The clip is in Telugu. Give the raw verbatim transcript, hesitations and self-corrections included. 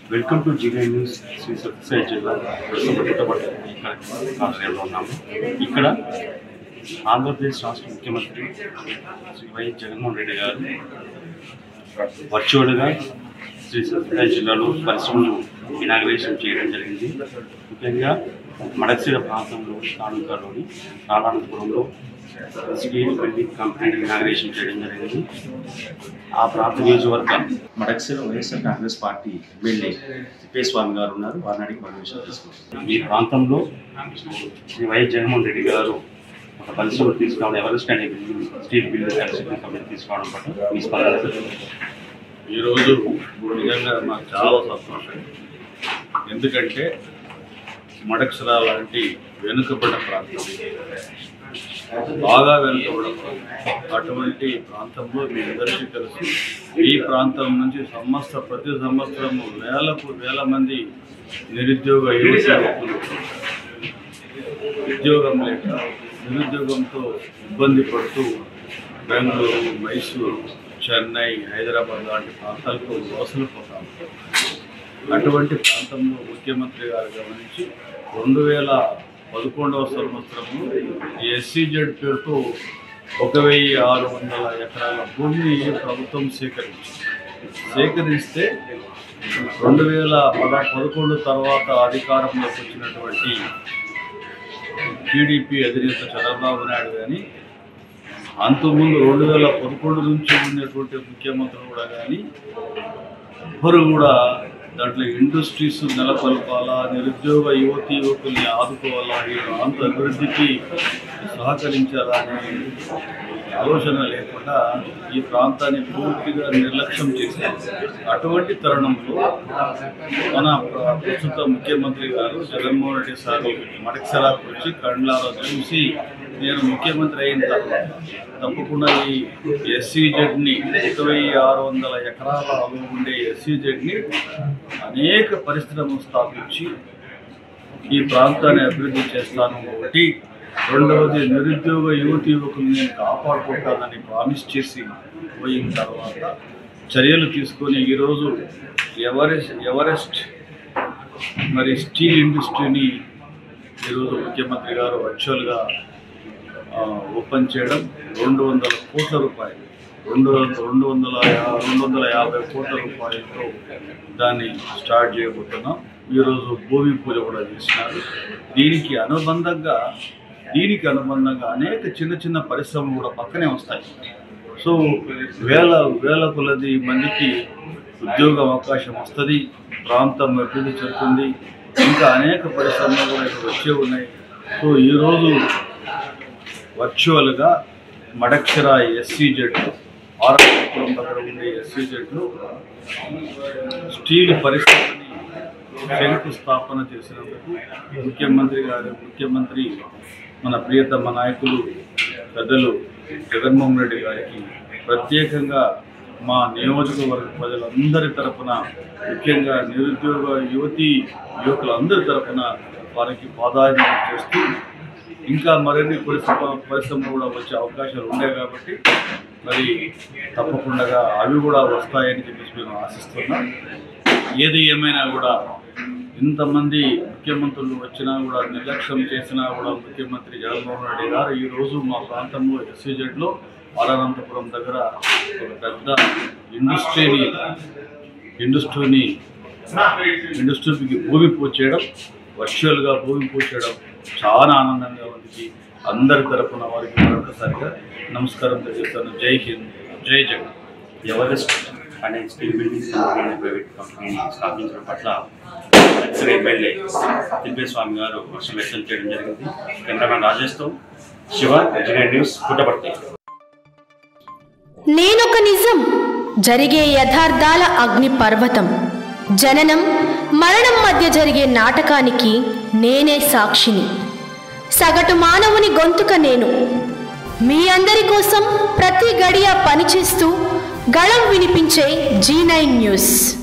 Welcome to Jeegan news. Sri Sathya Sai జిల్లా కార్యాలయంలో ఉన్నాము. ఇక్కడ ఆంధ్రప్రదేశ్ రాష్ట్ర ముఖ్యమంత్రి శ్రీ వైఎస్ జగన్మోహన్ రెడ్డి గారు వర్చువల్గా శ్రీ సత్య సాయి జిల్లాలో పరిశ్రమలు ఇనాగ్రేషన్ చేయడం జరిగింది. ముఖ్యంగా మడక్సిర ప్రాంతంలో తాలూకాలోని రాలానంతపురంలో స్టీల్ బిల్డింగ్ కంపెనీ ఇనాగ్రేషన్ చేయడం జరిగింది. ఆ ప్రాంత నియోజకవర్గం Madakasira YSR Congress party MLA Thippeswamy గారు ఉన్నారు. వారిని అడిగి పర్మిషన్ తీసుకుంటారు. ఈ ప్రాంతంలో శ్రీ వైఎస్ జగన్మోహన్ రెడ్డి గారు ఒక పరిశ్రమ తీసుకురావడం, ఎవరెస్ట్ అనే స్టీల్ బిల్డింగ్ కంపెనీ తీసుకురావడం పట్ల మీ స్పందన. ఈరోజు నిజంగా నాకు చాలా సంతోషం. ఎందుకంటే మడక్సిర లాంటి వెనుకబడ్డ ప్రాంతం, బాగా వెనుకబడ్డ ప్రాంతం, అటువంటి ప్రాంతంలో మీ అందరికీ తెలుసు. ఈ ప్రాంతం నుంచి సంవత్సర ప్రతి సంవత్సరము వేలకు వేల మంది నిరుద్యోగ యువకులు ఉద్యోగం లేక నిరుద్యోగంతో ఇబ్బంది పడుతూ బెంగళూరు, మైసూరు, చెన్నై, హైదరాబాద్ లాంటి ప్రాంతాలకు వలసలు పోతాం. అటువంటి ప్రాంతంలో ముఖ్యమంత్రి గారు గమనించి రెండు వేల పదకొండవ సంవత్సరము ఎస్సీజెడ్ పేరుతో ఒక వెయ్యి ఆరు వందల ఎకరాల భూమిని ప్రభుత్వం సేకరించింది. సేకరిస్తే రెండు వేల పద పదకొండు తర్వాత అధికారంలోకి వచ్చినటువంటి టీడీపీ అధినేత చంద్రబాబు నాయుడు కానీ, అంతకుముందు రెండు వేల పదకొండు నుంచి ఉన్నటువంటి ముఖ్యమంత్రులు కూడా కానీ ఎవ్వరు కూడా దాంట్లో ఇండస్ట్రీస్ నెలకొల్పాలా, నిరుద్యోగ యువతి యువకుల్ని ఆదుకోవాలా, ఈ ప్రాంత అభివృద్ధికి సహకరించాలా అనే ఆలోచన లేకుండా ఈ ప్రాంతాన్ని పూర్తిగా నిర్లక్ష్యం చేశారు. అటువంటి తరుణంలో మన ప్రస్తుత ముఖ్యమంత్రి గారు జగన్మోహన్ రెడ్డి సార్ మడక్సిరాకు వచ్చి కండ్లాలో చూసి, నేను ముఖ్యమంత్రి అయిన తర్వాత తప్పకుండా ఈ ఎస్సీజెడ్ని ఒక వెయ్యి ఆరు వందల ఎకరాలలో ఉండే ఎస్సీజెడ్ని అనేక పరిశ్రమలు స్థాపించి ఈ ప్రాంతాన్ని అభివృద్ధి చేస్తాను. ఒకటి, రెండవది నిరుద్యోగ యువతి యువకులు నేను కాపాడుకుంటానని ప్రామిస్ చేసి పోయిన తర్వాత చర్యలు తీసుకొని ఈరోజు ఎవరెస్ట్ ఎవరెస్ట్ మరి స్టీల్ ఇండస్ట్రీని ఈరోజు ముఖ్యమంత్రి గారు వర్చువల్గా ఓపెన్ చేయడం, రెండు వందల కోట్ల రూపాయలు రెండు రెండు వందల రెండు వందల యాభై కోట్ల రూపాయలతో దాన్ని స్టార్ట్ చేయబోతున్నాం. ఈరోజు భూమి పూజ కూడా చేసినారు. దీనికి అనుబంధంగా దీనికి అనుబంధంగా అనేక చిన్న చిన్న పరిశ్రమలు కూడా పక్కనే వస్తాయి. సో వేల వేల కొలది మందికి ఉద్యోగ అవకాశం వస్తుంది, ప్రాంతం అభివృద్ధి చెందుతుంది. ఇంకా అనేక పరిశ్రమలు కూడా ఇక్కడ వచ్చే ఉన్నాయి. సో ఈరోజు వర్చువల్గా మడక్సిర ఎస్సీజెడ్ ఆరంభపురం దగ్గర ఉండే ఎస్సీజెడ్లో స్టీల్ పరిశ్రమని శంకుస్థాపన చేసినందుకు ముఖ్యమంత్రి గారు ముఖ్యమంత్రి మన ప్రియతమ నాయకులు పెద్దలు జగన్మోహన్ రెడ్డి గారికి ప్రత్యేకంగా మా నియోజకవర్గ ప్రజలందరి తరఫున, ముఖ్యంగా నిరుద్యోగ యువతి యువకులందరి తరఫున వారికి పాదాభివందనం చేస్తూ, ఇంకా మరిన్ని పరిశ్రమ పరిశ్రమలు కూడా వచ్చే అవకాశాలు ఉన్నాయి కాబట్టి మరి తప్పకుండా అవి కూడా వస్తాయని చెప్పేసి మేము ఆశిస్తున్నాం. ఏది ఏమైనా కూడా ఇంతమంది ముఖ్యమంత్రులు వచ్చినా కూడా నిర్లక్ష్యం చేసినా కూడా ముఖ్యమంత్రి జగన్మోహన్ రెడ్డి గారు ఈరోజు మా ప్రాంతంలో ఎస్సీజెడ్లో అనంతపురం దగ్గర ఒక పెద్ద ఇండస్ట్రీని ఇండస్ట్రీని ఇండస్ట్రీకి భూమి పూజ చేయడం, వర్చువల్గా భూమి పూజ చేయడం చాలా ఆనందంగా ఉంది. అందరి తరఫున వారికి మరొకసారిగా నమస్కారం తెలియజేస్తాను. జై హింద్, జై జగన్. ఎవరెస్ట్ అనే steel building company private company స్థాపించడం పట్ల ఎమ్మెల్యే తిప్పేస్వామి గారు వర్షం వ్యక్తం చేయడం జరిగింది. కెమెరామెన్ రాజేష్తో శివ, జీగన్ న్యూస్, పుట్టపర్తి. నేనొక నిజం, జరిగే యథార్థాల అగ్ని పర్వతం, జననం మరణం మధ్య జరిగే నాటకానికి నేనే సాక్షిని. సగటు మానవుని గొంతుక నేను. మీ అందరి కోసం ప్రతి గడియ పనిచేస్తూ గళం వినిపించే జీ నైన్ న్యూస్.